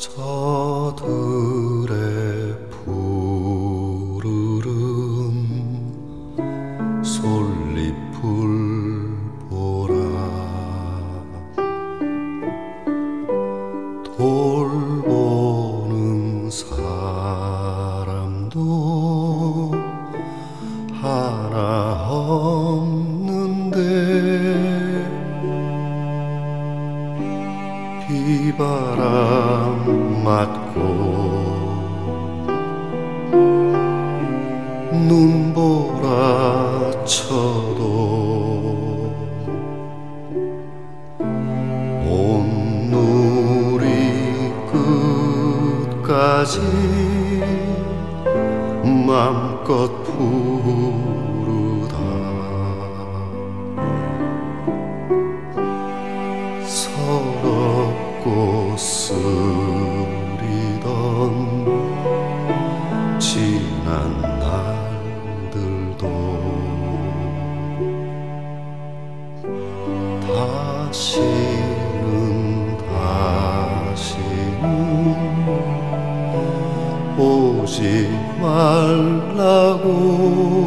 저들의 푸르른 솔잎을 보라. 돌보는 사람도 하나 없는데 비바람 맞고 눈보라 쳐도 온누리 끝까지 맘껏 부르다. 서럽고 쓰리던 지난 날들도 다시는 오지 말라고